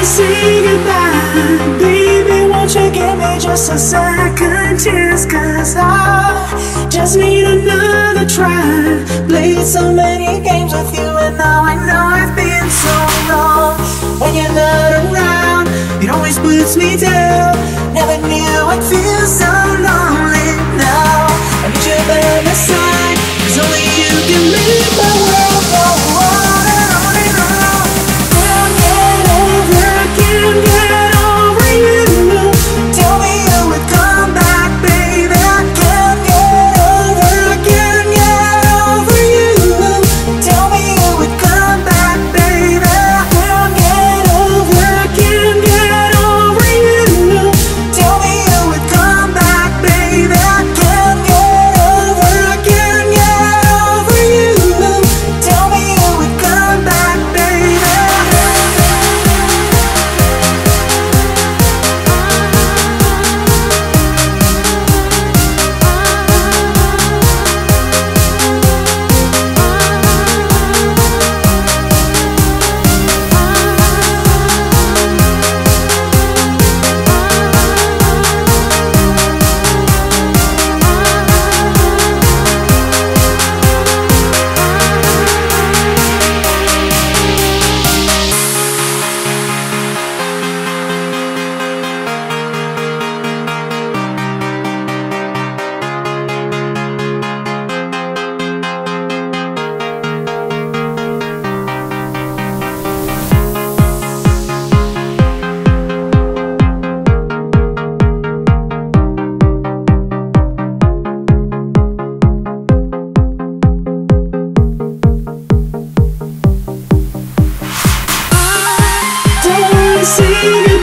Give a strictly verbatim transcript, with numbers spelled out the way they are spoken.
say goodbye. Baby, won't you give me just a second chance? Cause I just need another try. Played so many games with you, and now I know I've been so wrong. When you're not around, it always puts me down. Never knew I'd feel so lonely. Now I need you by my side, cause only you can make my world go on and on and on. Can't get over, can't get over you. Tell me you would come back, baby. I can't get over, I can't get over you. Tell me you would come back, baby. I can't get over, I can't get over you. Tell me you would come back, baby. I can't get over, I can't get over you. Tell me you would come back, baby. Don't say